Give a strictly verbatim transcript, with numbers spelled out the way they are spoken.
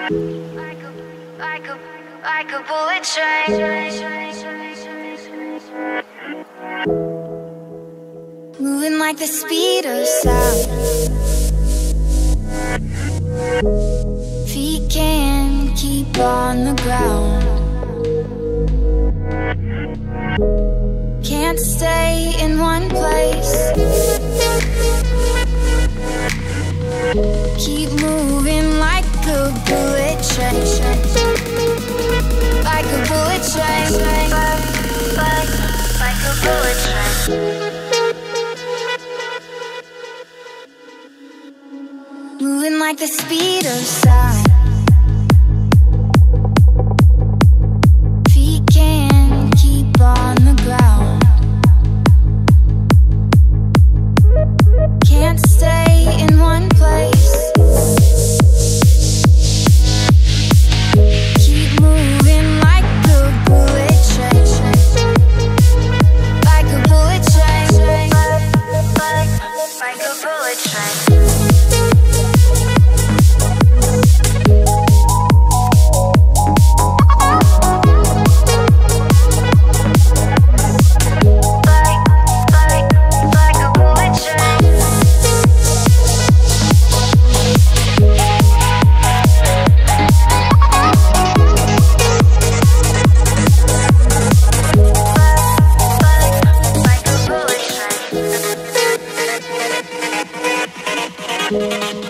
Like a, like a, like a bullet train. Moving like the speed of sound. Feet can't keep on the ground. Can't stay in one place. Keep moving like a bullet train. Like a bullet train. Like, like a bullet train. Moving like the speed of sound. Feet can't keep on the ground. Can't stay in one place. Keep moving like a bullet train. Like a bullet train. Like, like a bullet train. Like a bullet train.